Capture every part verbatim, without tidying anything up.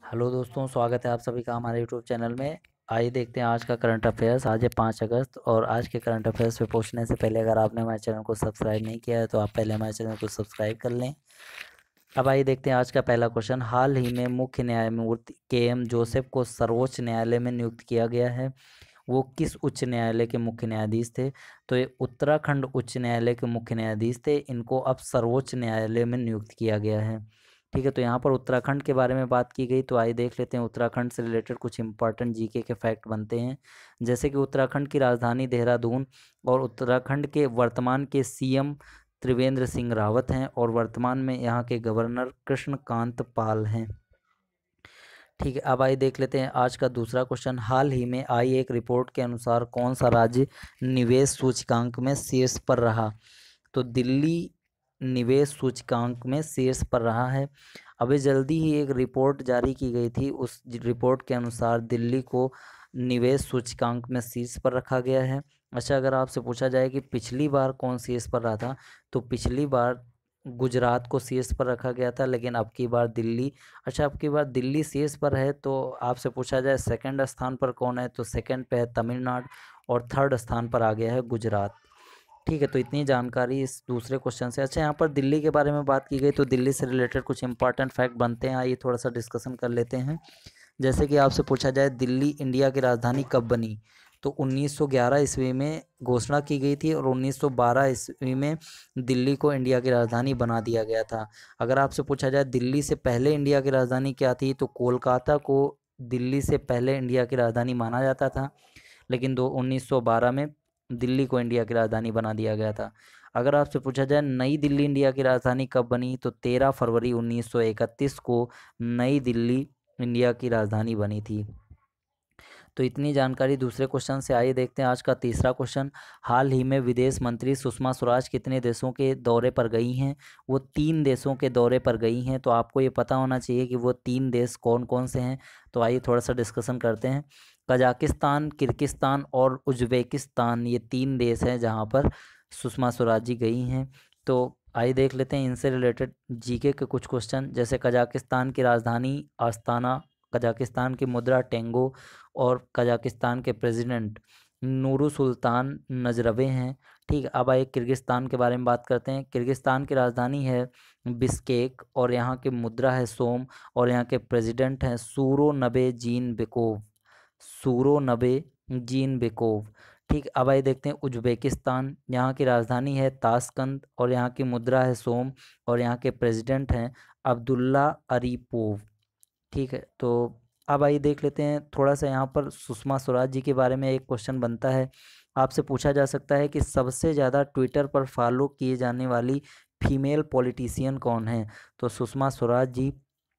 Hello दोस्तों, स्वागत है आप सभी का हमारे यूट्यूब चैनल में। आइए देखते हैं आज का करंट अफेयर्स। आज है पाँच अगस्त और आज के करंट अफेयर्स पे पहुंचने से पहले अगर आपने हमारे चैनल को सब्सक्राइब नहीं किया है तो आप पहले हमारे चैनल को सब्सक्राइब कर लें। अब आइए देखते हैं आज का पहला क्वेश्चन। हाल ही में मुख्य न्यायमूर्ति के एम जोसेफ को सर्वोच्च न्यायालय में नियुक्त किया गया है। वो किस उच्च न्यायालय के मुख्य न्यायाधीश थे? तो ये उत्तराखंड उच्च न्यायालय के मुख्य न्यायाधीश थे। इनको अब सर्वोच्च न्यायालय में नियुक्त किया गया है। ठीक है, तो यहाँ पर उत्तराखंड के बारे में बात की गई, तो आइए देख लेते हैं उत्तराखंड से रिलेटेड कुछ इंपॉर्टेंट जीके के फैक्ट बनते हैं। जैसे कि उत्तराखंड की राजधानी देहरादून और उत्तराखंड के वर्तमान के सीएम त्रिवेंद्र सिंह रावत हैं और वर्तमान में यहाँ के गवर्नर कृष्णकांत पाल हैं। ठीक है, अब आइए देख लेते हैं आज का दूसरा क्वेश्चन। हाल ही में आई एक रिपोर्ट के अनुसार कौन सा राज्य निवेश सूचकांक में शीर्ष पर रहा? तो दिल्ली निवेश सूचकांक में शीर्ष पर रहा है। अभी जल्दी ही एक रिपोर्ट जारी की गई थी, उस रिपोर्ट के अनुसार दिल्ली को निवेश सूचकांक में शीर्ष पर रखा गया है। अच्छा, अगर आपसे पूछा जाए कि पिछली बार कौन शीर्ष पर रहा था, तो पिछली बार गुजरात को शीर्ष पर रखा गया था, लेकिन अब की बार दिल्ली। अच्छा, अब की बार दिल्ली शीर्ष पर है, तो आपसे पूछा जाए सेकंड स्थान पर कौन है, तो सेकंड पे है तमिलनाडु और थर्ड स्थान पर आ गया है गुजरात। ठीक है, तो इतनी जानकारी इस दूसरे क्वेश्चन से। अच्छा, यहाँ पर दिल्ली के बारे में बात की गई, तो दिल्ली से रिलेटेड कुछ इंपॉर्टेंट फैक्ट बनते हैं, आइए थोड़ा सा डिस्कशन कर लेते हैं। जैसे कि आपसे पूछा जाए दिल्ली इंडिया की राजधानी कब बनी, तो उन्नीस सौ ग्यारह ईस्वी में घोषणा की गई थी और उन्नीस सौ बारह ईस्वी में दिल्ली को इंडिया की राजधानी बना दिया गया था। अगर आपसे पूछा जाए दिल्ली से पहले इंडिया की राजधानी क्या थी, तो कोलकाता को दिल्ली से पहले इंडिया की राजधानी माना जाता था, लेकिन दो उन्नीस सौ बारह में दिल्ली को इंडिया की राजधानी बना दिया गया था। अगर आपसे पूछा जाए नई दिल्ली इंडिया की राजधानी कब बनी, तो तेरह फरवरी उन्नीस सौ इकतीस को नई दिल्ली इंडिया की राजधानी बनी थी। तो इतनी जानकारी दूसरे क्वेश्चन से। आइए देखते हैं आज का तीसरा क्वेश्चन। हाल ही में विदेश मंत्री सुषमा स्वराज कितने देशों के दौरे पर गई हैं? वो तीन देशों के दौरे पर गई हैं, तो आपको ये पता होना चाहिए कि वो तीन देश कौन कौन से हैं। तो आइए थोड़ा सा डिस्कशन करते हैं। कजाकिस्तान, किर्गिस्तान और उज्बेकिस्तान, ये तीन देश हैं जहाँ पर सुषमा स्वराज जी गई हैं। तो आइए देख लेते हैं इनसे रिलेटेड जीके के कुछ क्वेश्चन। जैसे कजाकिस्तान की राजधानी अस्ताना, कजाकिस्तान की मुद्रा टेंगो और कजाकिस्तान के प्रेसिडेंट नूरू सुल्तान नजरबे हैं। ठीक है, अब आइए किर्गिस्तान के बारे में बात करते हैं। किर्गिस्तान की राजधानी है बिस्केक और यहाँ की मुद्रा है सोम और यहाँ के प्रेसिडेंट हैं सूरोनबे जीनबेकोव, सूरोनबे जीनबेकोव। ठीक, अब आइए देखते हैं उज्बेकिस्तान। यहाँ की राजधानी है ताशकंद और यहाँ की मुद्रा है सोम और यहाँ के प्रेसिडेंट हैं अब्दुल्ला अरीपोव। ठीक है, तो अब आइए देख लेते हैं थोड़ा सा यहाँ पर सुषमा स्वराज जी के बारे में एक क्वेश्चन बनता है। आपसे पूछा जा सकता है कि सबसे ज़्यादा ट्विटर पर फॉलो किए जाने वाली फीमेल पॉलिटिशियन कौन है? तो सुषमा स्वराज जी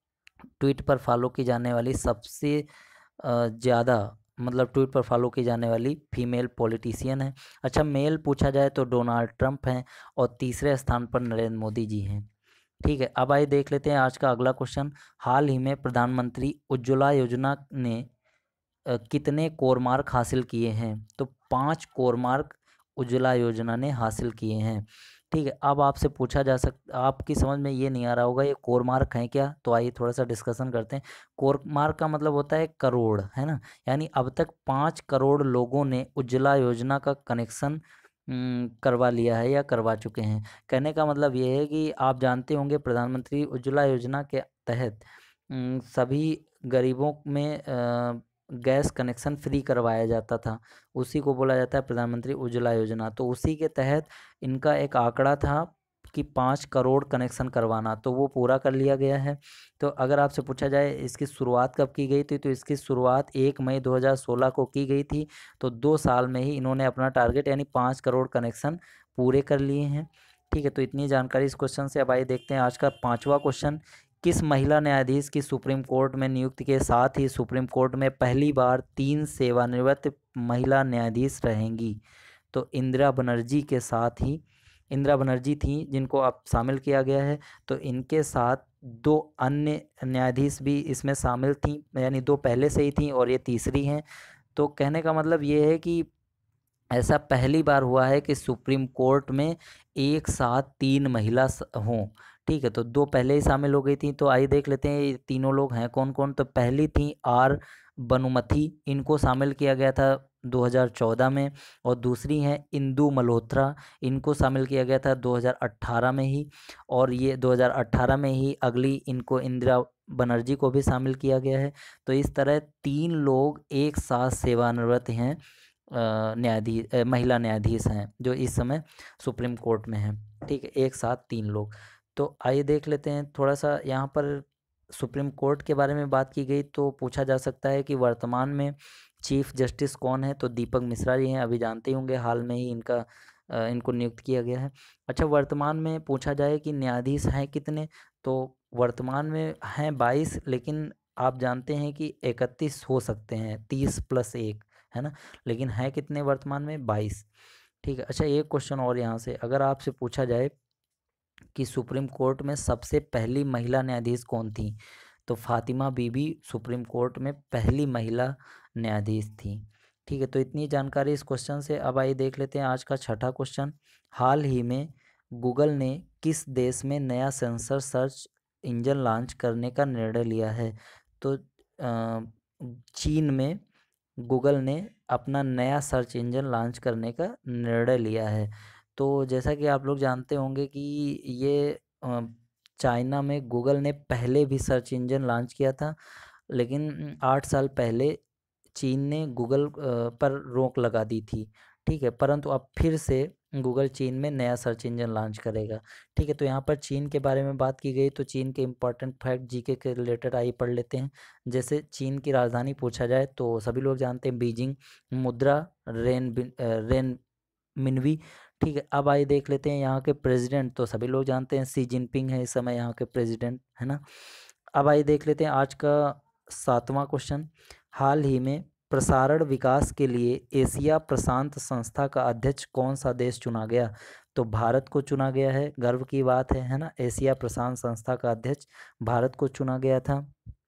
ट्वीट पर फॉलो की जाने वाली सबसे ज़्यादा, मतलब ट्वीट पर फॉलो की जाने वाली फीमेल पॉलिटिशियन है। अच्छा, मेल पूछा जाए तो डोनाल्ड ट्रंप हैं और तीसरे स्थान पर नरेंद्र मोदी जी हैं। ठीक है, अब आइए देख लेते हैं आज का अगला क्वेश्चन। हाल ही में प्रधानमंत्री उज्ज्वला योजना ने अ, कितने कोर मार्क हासिल किए हैं? तो पाँच कोर मार्क उज्ज्वला योजना ने हासिल किए हैं। ठीक है, अब आपसे पूछा जा सकता, आपकी समझ में ये नहीं आ रहा होगा ये कोर मार्क हैं क्या, तो आइए थोड़ा सा डिस्कशन करते हैं। कोर मार्क का मतलब होता है करोड़, है ना। यानी अब तक पाँच करोड़ लोगों ने उज्ज्वला योजना का कनेक्शन हम्म, करवा लिया है या करवा चुके हैं। कहने का मतलब ये है कि आप जानते होंगे प्रधानमंत्री उज्ज्वला योजना के तहत हम्म, सभी गरीबों में अ, गैस कनेक्शन फ्री करवाया जाता था। उसी को बोला जाता है प्रधानमंत्री उज्ज्वला योजना। तो उसी के तहत इनका एक आंकड़ा था कि पाँच करोड़ कनेक्शन करवाना, तो वो पूरा कर लिया गया है। तो अगर आपसे पूछा जाए इसकी शुरुआत कब की गई थी, तो इसकी शुरुआत एक मई दो हज़ार सोलह को की गई थी। तो दो साल में ही इन्होंने अपना टारगेट यानी पाँच करोड़ कनेक्शन पूरे कर लिए हैं। ठीक है, तो इतनी जानकारी इस क्वेश्चन से। अब आइए देखते हैं आज का पाँचवा क्वेश्चन। किस महिला न्यायाधीश की सुप्रीम कोर्ट में नियुक्ति के साथ ही सुप्रीम कोर्ट में पहली बार तीन सेवानिवृत्त महिला न्यायाधीश रहेंगी? तो इंदिरा बनर्जी के साथ ही, इंदिरा बनर्जी थी जिनको अब शामिल किया गया है, तो इनके साथ दो अन्य न्यायाधीश भी इसमें शामिल थी, यानी दो पहले से ही थी और ये तीसरी हैं। तो कहने का मतलब ये है कि ऐसा पहली बार हुआ है कि सुप्रीम कोर्ट में एक साथ तीन महिला स- हों। ठीक है, तो दो पहले ही शामिल हो गई थी, तो आइए देख लेते हैं ये तीनों लोग हैं कौन कौन। तो पहली थी आर बनुमथी, इनको शामिल किया गया था दो हज़ार चौदह में। और दूसरी हैं इंदु मल्होत्रा, इनको शामिल किया गया था दो हज़ार अठारह में ही। और ये दो हज़ार अठारह में ही अगली इनको इंदिरा बनर्जी को भी शामिल किया गया है। तो इस तरह तीन लोग एक साथ सेवानिवृत्त हैं, न्यायाधीश, महिला न्यायाधीश हैं जो इस समय सुप्रीम कोर्ट में हैं। ठीक है, एक साथ तीन लोग। तो आइए देख लेते हैं थोड़ा सा यहाँ पर सुप्रीम कोर्ट के बारे में बात की गई तो पूछा जा सकता है कि वर्तमान में चीफ जस्टिस कौन है। तो दीपक मिश्रा जी हैं, अभी जानते ही होंगे, हाल में ही इनका अ, इनको नियुक्त किया गया है। अच्छा, वर्तमान में पूछा जाए कि न्यायाधीश हैं कितने, तो वर्तमान में हैं बाईस, लेकिन आप जानते हैं कि इकतीस हो सकते हैं, तीस प्लस एक, है ना। लेकिन हैं कितने वर्तमान में, बाईस। ठीक है। अच्छा, एक क्वेश्चन और यहाँ से, अगर आपसे पूछा जाए कि सुप्रीम कोर्ट में सबसे पहली महिला न्यायाधीश कौन थी, तो फातिमा बीबी सुप्रीम कोर्ट में पहली महिला न्यायाधीश थी। ठीक है, तो इतनी जानकारी इस क्वेश्चन से। अब आइए देख लेते हैं आज का छठा क्वेश्चन। हाल ही में गूगल ने किस देश में नया सेंसर सर्च इंजन लॉन्च करने का निर्णय लिया है। तो अ, चीन में गूगल ने अपना नया सर्च इंजन लॉन्च करने का निर्णय लिया है। तो जैसा कि आप लोग जानते होंगे कि ये अ, चाइना में गूगल ने पहले भी सर्च इंजन लॉन्च किया था, लेकिन आठ साल पहले चीन ने गूगल अ, पर रोक लगा दी थी। ठीक है, परंतु अब फिर से गूगल चीन में नया सर्च इंजन लॉन्च करेगा। ठीक है, तो यहाँ पर चीन के बारे में बात की गई तो चीन के इम्पोर्टेंट फैक्ट जीके के रिलेटेड आइए पढ़ लेते हैं। जैसे चीन की राजधानी पूछा जाए तो सभी लोग जानते हैं बीजिंग, मुद्रा रेन बिन- अ, रेन मिनवी। ठीक है, अब आइए देख लेते हैं यहाँ के प्रेसिडेंट, तो सभी लोग जानते हैं सी जिनपिंग है इस समय यहाँ के प्रेसिडेंट, है ना। अब आइए देख लेते हैं आज का सातवां क्वेश्चन। हाल ही में प्रसारण विकास के लिए एशिया प्रशांत संस्था का अध्यक्ष कौन सा देश चुना गया। तो भारत को चुना गया है, गर्व की बात है है ना। एशिया प्रशांत संस्था का अध्यक्ष भारत को चुना गया था,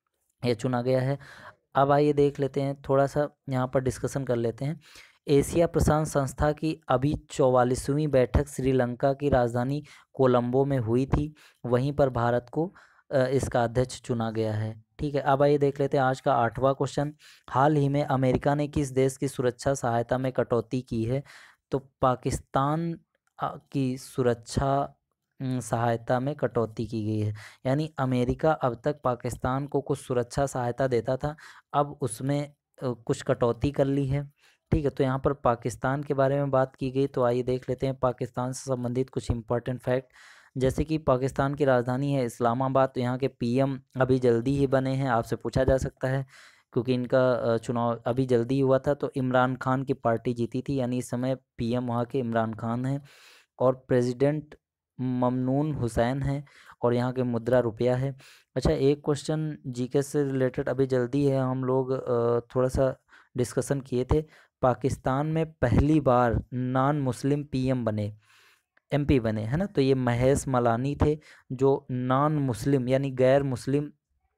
ये चुना गया है। अब आइए देख लेते हैं, थोड़ा सा यहाँ पर डिस्कशन कर लेते हैं। एशिया प्रशांत संस्था की अभी चौवालीसवीं बैठक श्रीलंका की राजधानी कोलंबो में हुई थी, वहीं पर भारत को अ, इसका अध्यक्ष चुना गया है। ठीक है, अब आइए देख लेते हैं आज का आठवां क्वेश्चन। हाल ही में अमेरिका ने किस देश की सुरक्षा सहायता में कटौती की है। तो पाकिस्तान अ, की सुरक्षा अम, सहायता में कटौती की गई है। यानी अमेरिका अब तक पाकिस्तान को कुछ सुरक्षा सहायता देता था, अब उसमें अ, कुछ कटौती कर ली है। ठीक है, तो यहाँ पर पाकिस्तान के बारे में बात की गई तो आइए देख लेते हैं पाकिस्तान से संबंधित कुछ इम्पोर्टेंट फैक्ट। जैसे कि पाकिस्तान की राजधानी है इस्लामाबाद, तो यहाँ के पीएम अभी जल्दी ही बने हैं, आपसे पूछा जा सकता है, क्योंकि इनका अ, चुनाव अभी जल्दी ही हुआ था। तो इमरान खान की पार्टी जीती थी, यानी इस समय पीएम वहाँ के इमरान खान हैं। और प्रेसिडेंट ममनून हुसैन है, और यहाँ के मुद्रा रुपया है। अच्छा, एक क्वेश्चन जीके से रिलेटेड अभी जल्दी है, हम लोग अ, थोड़ा सा डिस्कशन किए थे। पाकिस्तान में पहली बार नॉन मुस्लिम पीएम बने, एमपी बने, है ना। तो ये महेश मलानी थे, जो नॉन मुस्लिम यानी गैर मुस्लिम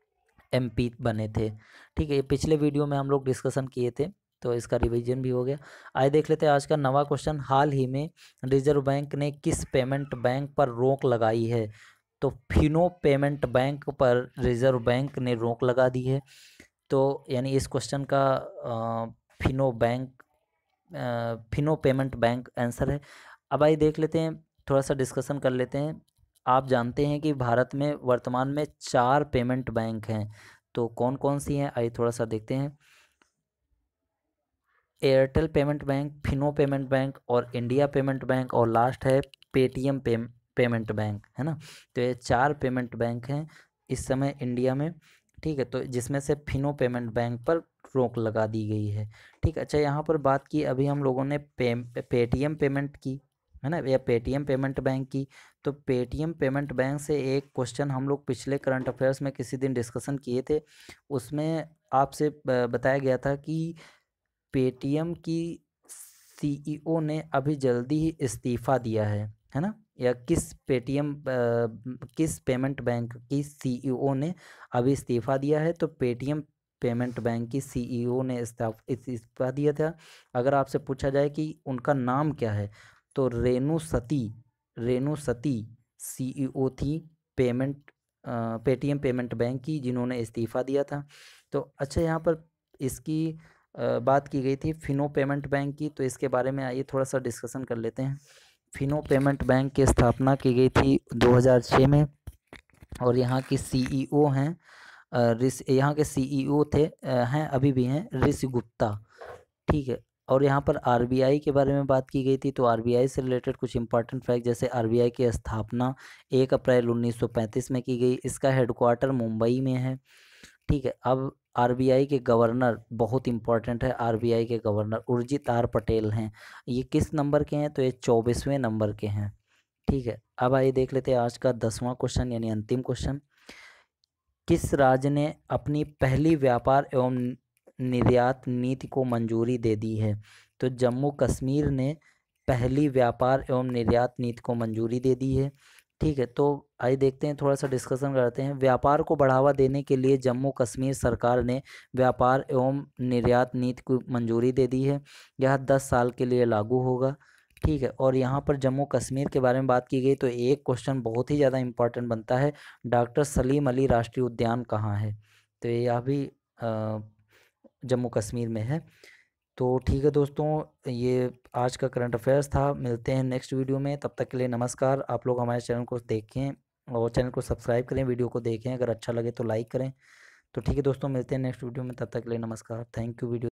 एमपी बने थे। ठीक है, ये पिछले वीडियो में हम लोग डिस्कशन किए थे, तो इसका रिवीजन भी हो गया। आइए देख लेते हैं आज का नवा क्वेश्चन। हाल ही में रिजर्व बैंक ने किस पेमेंट बैंक पर रोक लगाई है। तो फिनो पेमेंट बैंक पर रिजर्व बैंक ने रोक लगा दी है। तो यानी इस क्वेश्चन का uh, Fino bank uh, Fino payment bank answer है। अब आइए देख लेते हैं, थोड़ा सा डिस्कशन कर लेते हैं। आप जानते हैं कि भारत में वर्तमान में चार पेमेंट बैंक हैं, तो कौन कौन सी हैं आइए थोड़ा सा देखते हैं। Airtel payment bank, Fino payment bank और इंडिया पेमेंट बैंक, और लास्ट है पेटीएम पे, पेमेंट बैंक, है ना। तो ये चार पेमेंट बैंक हैं इस समय इंडिया में। ठीक है, तो जिसमें से फिनो पेमेंट बैंक पर रोक लगा दी गई है। ठीक है, अच्छा, यहाँ पर बात की अभी हम लोगों ने पे पेटीएम पेमेंट की, है ना, या पेटीएम पेमेंट बैंक की। तो पेटीएम पेमेंट बैंक से एक क्वेश्चन हम लोग पिछले करंट अफेयर्स में किसी दिन डिस्कशन किए थे, उसमें आपसे ब- बताया गया था कि पेटीएम की सीईओ ने अभी जल्दी ही इस्तीफ़ा दिया है है ना। या किस पेटीएम किस पेमेंट बैंक की सीईओ ने अभी इस्तीफ़ा दिया है। तो पेटीएम पेमेंट बैंक की सीईओ ने इस्ताफ- इस्तीफ़ा दिया था। अगर आपसे पूछा जाए कि उनका नाम क्या है, तो रेणु सती, रेणु सती सीईओ थी पेमेंट पेटीएम पेमेंट बैंक की, जिन्होंने इस्तीफ़ा दिया था। तो अच्छा, यहाँ पर इसकी अ, बात की गई थी फिनो पेमेंट बैंक की, तो इसके बारे में आइए थोड़ा सा डिस्कशन कर लेते हैं। फिनो पेमेंट बैंक की स्थापना की गई थी दो हज़ार छह में, और यहाँ की सीईओ हैं अ, ऋषि, यहाँ के सीईओ थे अ, हैं, अभी भी हैं, ऋषि गुप्ता। ठीक है। और यहाँ पर आरबीआई के बारे में बात की गई थी, तो आरबीआई से रिलेटेड कुछ इंपॉर्टेंट फैक्ट, जैसे आरबीआई की स्थापना एक अप्रैल उन्नीस सौ पैंतीस में की गई। इसका हेडक्वार्टर मुंबई में है। ठीक है। अब आरबीआई के गवर्नर बहुत इंपॉर्टेंट है, आरबीआई के गवर्नर उर्जित आर पटेल हैं। ये किस नंबर के हैं? तो ये चौबीसवें नंबर के हैं। ठीक है। अब आइए देख लेते हैं आज का दसवां क्वेश्चन, यानी अंतिम क्वेश्चन। किस राज्य ने अपनी पहली व्यापार एवं निर्यात नीति को मंजूरी दे दी है? तो जम्मू कश्मीर ने पहली व्यापार एवं निर्यात नीति को मंजूरी दे दी है। ठीक है। तो आइए देखते हैं, थोड़ा सा डिस्कशन करते हैं। व्यापार को बढ़ावा देने के लिए जम्मू कश्मीर सरकार ने व्यापार एवं निर्यात नीति को मंजूरी दे दी है। यह दस साल के लिए लागू होगा। ठीक है। और यहाँ पर जम्मू कश्मीर के बारे में बात की गई, तो एक क्वेश्चन बहुत ही ज़्यादा इंपॉर्टेंट बनता है, डॉक्टर सलीम अली राष्ट्रीय उद्यान कहाँ है? तो यह भी अ, जम्मू कश्मीर में है। तो ठीक है दोस्तों, ये आज का करंट अफेयर्स था। मिलते हैं नेक्स्ट वीडियो में, तब तक के लिए नमस्कार। आप लोग हमारे चैनल को देखें और चैनल को सब्सक्राइब करें, वीडियो को देखें, अगर अच्छा लगे तो लाइक करें। तो ठीक है दोस्तों, मिलते हैं नेक्स्ट वीडियो में, तब तक के लिए नमस्कार। Thank you video